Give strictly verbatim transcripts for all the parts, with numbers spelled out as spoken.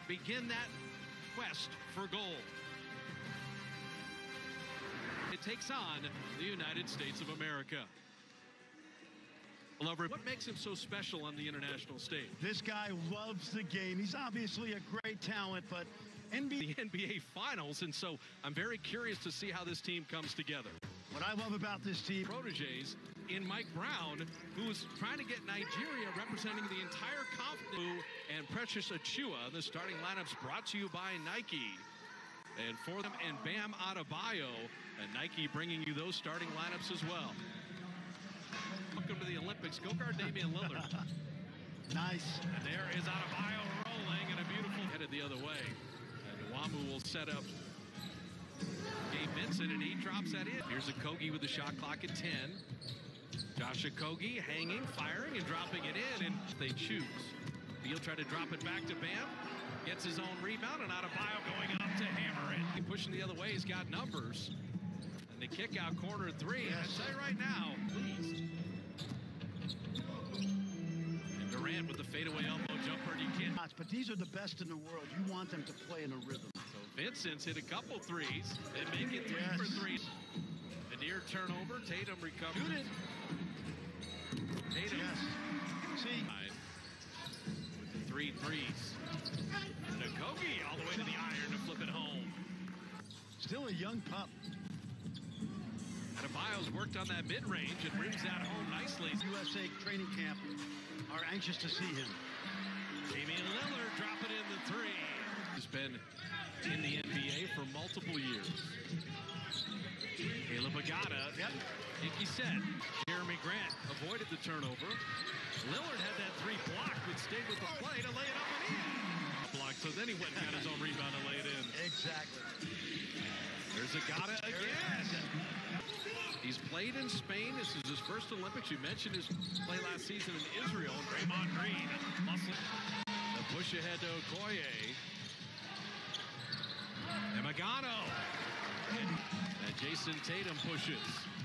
begin that quest for gold. It takes on the United States of America. Lover, what makes him so special on the international stage? This guy loves the game. He's obviously a great talent, but N B A... The N B A Finals, and so I'm very curious to see how this team comes together. What I love about this team... Proteges in Mike Brown, who's trying to get Nigeria representing the entire continent, and Precious Achiuwa. The starting lineups brought to you by Nike. And for them, and Bam Adebayo, and Nike bringing you those starting lineups as well. Welcome to the Olympics. Go guard Damian Lillard. Nice. And there is Adebayo rolling, and a beautiful headed the other way. And Nwamu will set up Gabe Vincent, and he drops that in. Here's Okogie with the shot clock at ten. Josh Okogie hanging, firing, and dropping it in, and they choose. Beal tried to drop it back to Bam. Gets his own rebound, and Adebayo going up to hammer it. He pushing the other way. He's got numbers. And the kick out corner three. Yes. I say right now, please. And Durant with the fadeaway elbow jumper. You can't. But these are the best in the world. You want them to play in a rhythm. So Vincent's hit a couple threes. They make it three yes. for three. A near turnover. Tatum recovers. Shoot it. Tatum. Yes. See. With the three threes. And Okogie all the way to the iron to flip it home. Still a young pup. Adebayo's worked on that mid-range and brings that home nicely. U S A training camp are anxious to see him. Damian Lillard dropping in the three. He's been in the N B A for multiple years. Caleb Agada. Yep. Like you said, Jeremy Grant avoided the turnover. Lillard had that three blocked, but stayed with the play to lay it up and in. Blocked, so then he went and got his own rebound and laid it in. Exactly. There's Agada again. He's played in Spain. This is his first Olympics. You mentioned his play last season in Israel. Draymond Green muscling. The push ahead to Okoye. And Magano. And Jason Tatum pushes.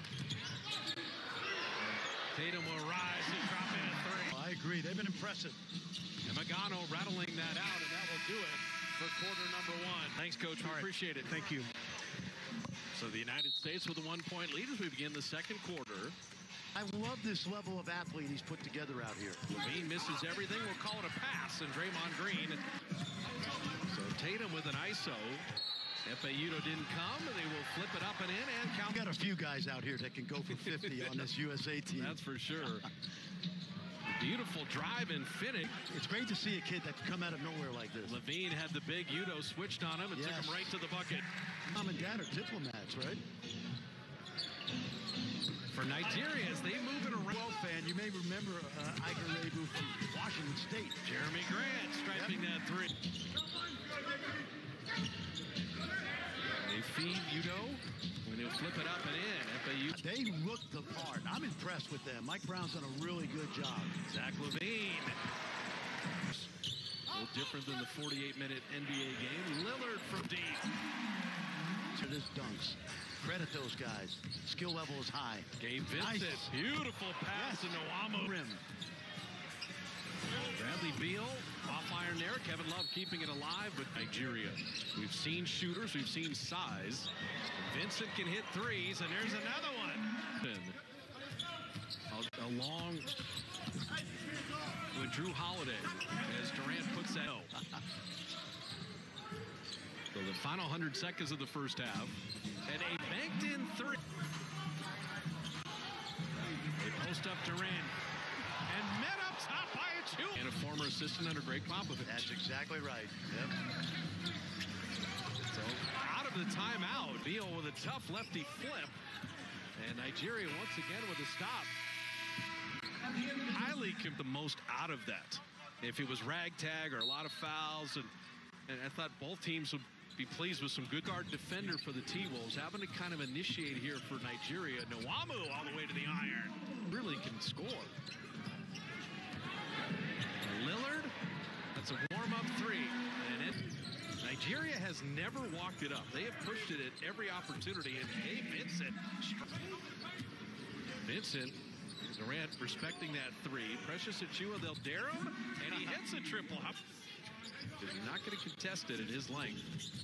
Tatum will rise and drop in a three. I agree. They've been impressive. And Magano rattling that out, and that will do it for quarter number one. Thanks, Coach. We All appreciate right. it. Thank you. So the United States with a one-point lead as we begin the second quarter. I love this level of athlete he's put together out here. LaVine misses everything. We'll call it a pass, and Draymond Green. So Tatum with an I S O. Ekpe didn't come, and they will flip it up and in and count. We got a few guys out here that can go for fifty on this U S A team. That's for sure. Beautiful drive and finish. It's great to see a kid that can come out of nowhere like this. LaVine had the big Udo switched on him and yes. took him right to the bucket. Mom and dad are diplomats, right? For Nigeria, as they move it around. Well, fan, you may remember uh, Iker Lebu from Washington State. Jeremy Grant striping yep. that three. They feed Udo. When he'll flip it up and in. Ekpe. They look the part. I'm impressed with them. Mike Brown's done a really good job. Zach LaVine. A little different than the forty-eight minute N B A game. Lillard from deep. To this dunks. Credit those guys. Skill level is high. Gabe Vincent. Nice. Beautiful pass yes. to Nwamu. Rim. Bradley Beal off iron there. Kevin Love keeping it alive with Nigeria. We've seen shooters. We've seen size. Vincent can hit threes, and there's another one. A, a long with Drew Holiday as Durant puts that. Oh. So the final one hundred seconds of the first half. And a banked in three. They post up Durant. And met up top by a two. And a former assistant under Greg Popovich. That's exactly right. Yep. So out of the timeout, Beal with a tough lefty flip. And Nigeria once again with a stop. Highly kept the most out of that. If it was ragtag or a lot of fouls, and, and I thought both teams would be pleased with some good guard defender for the T-Wolves. Having to kind of initiate here for Nigeria. Nwamu all the way to the iron. Really can score. Lillard, that's a warm-up three. And it, Nigeria has never walked it up. They have pushed it at every opportunity. And hey, Vincent. Vincent, Durant respecting that three. Precious Achiuwa, they'll dare him. And he hits a triple. Did he not not going to contest it at his length.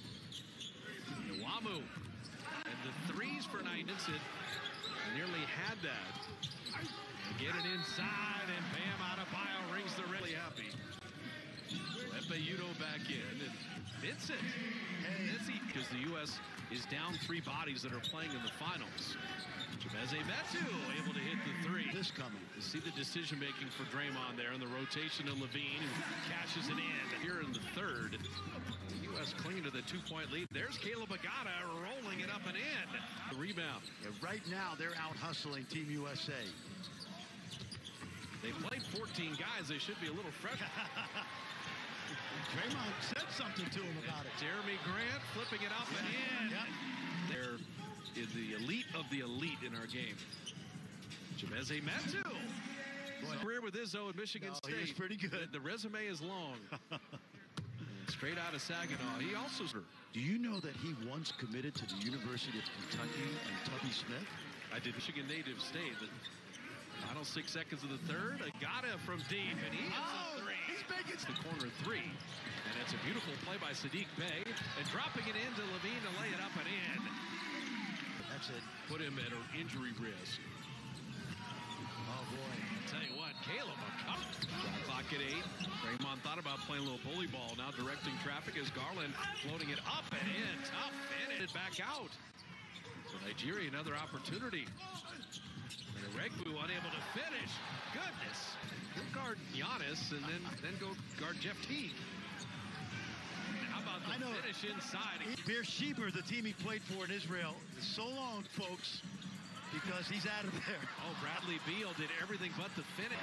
Nwamu. And the threes for Knight. It nearly had that. Get it inside, and Bam Adebayo rings the really happy. Ekpe Udoh back in, and Vincent. Because the U S is down three bodies that are playing in the finals. Chimezie Metu able to hit the three. This coming. You see the decision making for Draymond there, and the rotation of Levine, who cashes it in here in the third. The U S clinging to the two-point lead. There's Caleb Agada rolling it up and in. The rebound. Yeah, right now, they're out hustling Team U S A. They played fourteen guys. They should be a little fresh. Draymond said something to him about it. Jeremy Grant flipping it up and in. Yep. There is the elite of the elite in our game. Chimezie Metu. Career with Izzo at Michigan no, State. He's pretty good. The resume is long. Straight out of Saginaw. He also. Do you know that he once committed to the University of Kentucky and Tubby Smith? I did. Michigan native state. The final six seconds of the third. Agada from deep, and he hits oh, a three. He's making the corner three. And it's a beautiful play by Saddiq Bey. And dropping it into Levine to lay it up and in. That's it. Put him at an injury risk. Oh, boy. I'll tell you what, Caleb, a cup. Shot clock at eight. Draymond thought about playing a little bully ball. Now directing traffic as Garland floating it up and in. Tough finish. Back out. So Nigeria, another opportunity. And Regbu unable to finish. Goodness. Go guard Giannis and then, then go guard Jeff Teague. How about the I know. finish inside? Beersheba, the team he played for in Israel, is so long, folks, because he's out of there. Oh, Bradley Beal did everything but the finish.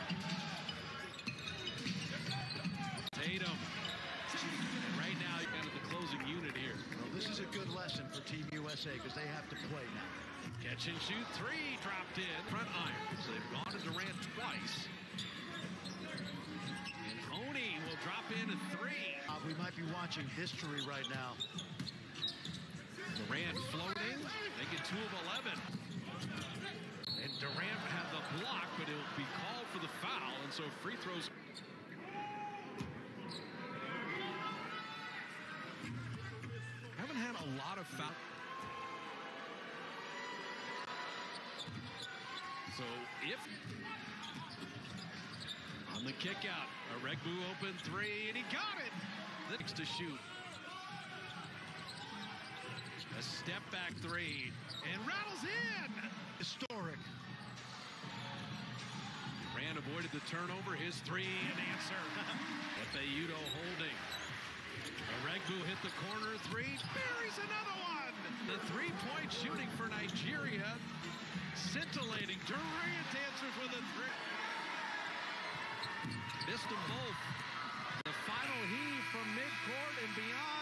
Tatum. And right now, you're kind of the closing unit here. Well, this is a good lesson for Team U S A because they have to play now. Catch and shoot three dropped in. Front iron. So they've gone to Durant twice. And Honey will drop in a three. Uh, we might be watching history right now. Durant floating. They get two of eleven. And Durant had the block, but it will be called for the foul. And so free throws. Haven't had a lot of foul. So if on the kick out, a Regbu open three, and he got it. Next to shoot. A step back three, and rattles in. Historic. Rand avoided the turnover. His three, an answer. Ekpe Udoh holding. A Regbu hit the corner three. Buries another one. The three-point shooting for Nigeria. Scintillating. Durant answers with a three. Missed them both. The final heave from midcourt and beyond.